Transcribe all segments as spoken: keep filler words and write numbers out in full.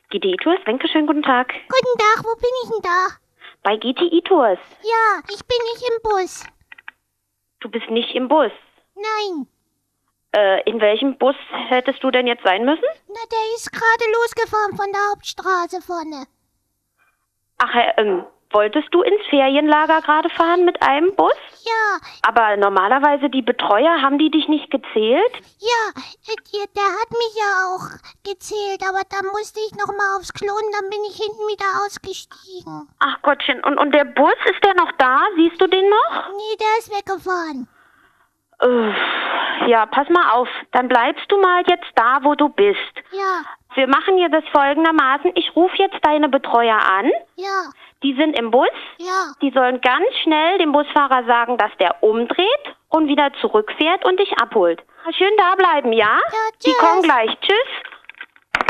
G T I-Tours, Wenke, schönen guten Tag. Guten Tag, wo bin ich denn da? Bei G T I-Tours. Ja, ich bin nicht im Bus. Du bist nicht im Bus. Nein. Äh, in welchem Bus hättest du denn jetzt sein müssen? Na, der ist gerade losgefahren von der Hauptstraße vorne. Ach, äh, ähm, wolltest du ins Ferienlager gerade fahren mit einem Bus? Ja, Aber normalerweise die Betreuer, haben die dich nicht gezählt? ja, äh, der, der hat mich ja auch gezählt, aber dann musste ich noch mal aufs Klo und dann bin ich hinten wieder ausgestiegen. Ach Gottchen, und, und der Bus, ist der noch da? Siehst du den noch? Nee, der ist weggefahren. Äh, ja, pass mal auf. Dann bleibst du mal jetzt da, wo du bist. Ja, Wir machen hier das folgendermaßen. Ich rufe jetzt deine Betreuer an. ja, Die sind im Bus. ja. Die sollen ganz schnell dem Busfahrer sagen, dass der umdreht und wieder zurückfährt und dich abholt. Schön da bleiben, ja? Ja, Die tschüss. kommen gleich. Tschüss.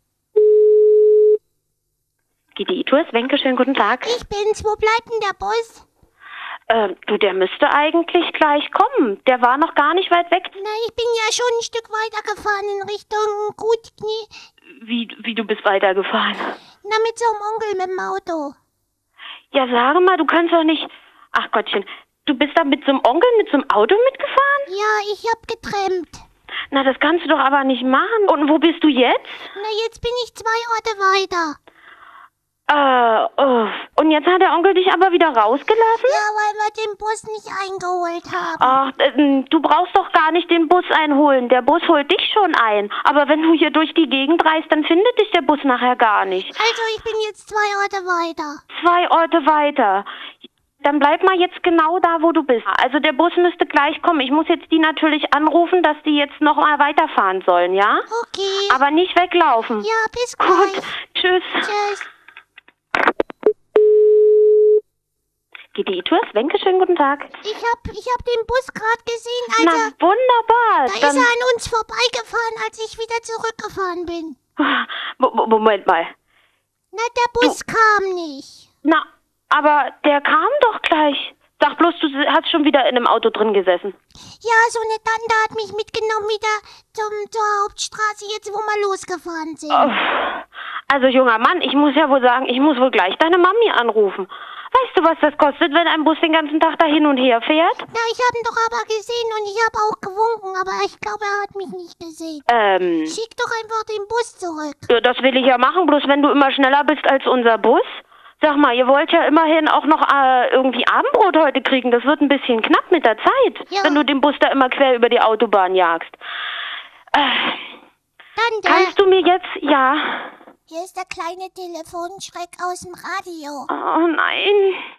G T I-Tours, Wenke, schönen guten Tag. Ich bin's. Wo bleibt denn der Bus? Ähm, du, der müsste eigentlich gleich kommen. Der war noch gar nicht weit weg. Na, ich bin ja schon ein Stück weiter gefahren in Richtung Gutknie. Wie, wie du bist weitergefahren? Na, mit so einem Onkel mit dem Auto. Ja, sage mal, du kannst doch nicht... Ach Gottchen, du bist da mit so einem Onkel, mit so einem Auto mitgefahren? Ja, ich hab getrennt. Na, das kannst du doch aber nicht machen. Und wo bist du jetzt? Na, jetzt bin ich zwei Orte weiter. Äh, oh. Und jetzt hat der Onkel dich aber wieder rausgelassen? Ja, weil wir den Bus nicht eingeholt haben. Ach, äh, du brauchst doch gar nicht den Bus einholen. Der Bus holt dich schon ein. Aber wenn du hier durch die Gegend reist, dann findet dich der Bus nachher gar nicht. Also, ich bin jetzt zwei Orte weiter. Zwei Orte weiter. Dann bleib mal jetzt genau da, wo du bist. Also der Bus müsste gleich kommen. Ich muss jetzt die natürlich anrufen, dass die jetzt noch mal weiterfahren sollen, ja? Okay. Aber nicht weglaufen. Ja, bis Gut, gleich. tschüss. Tschüss. G T I-Tours, Wenke, schönen guten Tag. Ich hab, ich hab den Bus gerade gesehen, Na, Alter. wunderbar. Da Dann, ist er an uns vorbeigefahren, als ich wieder zurückgefahren bin. Mo- Mo- Moment mal. Na, der Bus kam nicht. Na, aber der kam doch gleich. Sag bloß, du hast schon wieder in einem Auto drin gesessen. Ja, so eine Tante hat mich mitgenommen wieder zum, zur Hauptstraße, jetzt wo wir losgefahren sind. Oh. Also, junger Mann, ich muss ja wohl sagen, ich muss wohl gleich deine Mami anrufen. Weißt du, was das kostet, wenn ein Bus den ganzen Tag da hin und her fährt? Na, ich hab ihn doch aber gesehen und ich hab auch gewunken, aber ich glaube, er hat mich nicht gesehen. Ähm, Schick doch einfach den Bus zurück. ja, das will ich ja machen, bloß wenn du immer schneller bist als unser Bus. Sag mal, ihr wollt ja immerhin auch noch äh, irgendwie Abendbrot heute kriegen. Das wird ein bisschen knapp mit der Zeit, Ja. wenn du den Bus da immer quer über die Autobahn jagst. Äh, Tante, kannst du mir jetzt... Ja... hier ist der kleine Telefonschreck aus dem Radio. Oh nein.